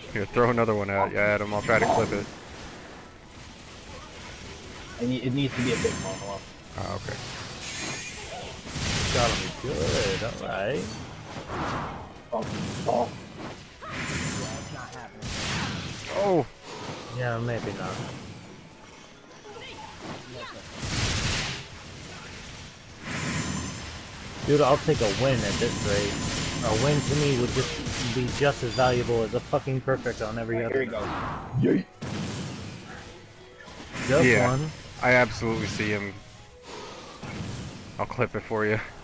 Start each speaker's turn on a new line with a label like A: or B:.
A: Here, throw another one at you, Adam. I'll try to clip it.
B: It needs to be a bit more.
A: Oh, okay.
C: Got him good, alright.
B: Oh.
A: Oh!
C: Yeah, maybe not. Dude, I'll take a win at this rate. A win to me would just be just as valuable as a fucking perfect on every other.
B: Here we go. Yeet.
C: Just
A: Yeah,
C: one.
A: I absolutely see him. I'll clip it for you.